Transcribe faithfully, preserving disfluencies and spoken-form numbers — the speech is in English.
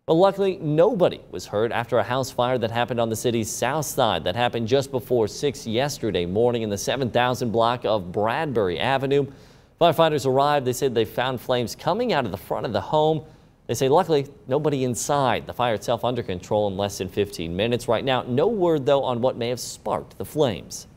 But luckily, nobody was hurt after a house fire that happened on the city's south side. That happened just before six yesterday morning in the seven thousand block of Bradbury Avenue. Firefighters arrived. They said they found flames coming out of the front of the home. They say luckily nobody inside. The fire itself under control in less than fifteen minutes. Right now, no word though on what may have sparked the flames.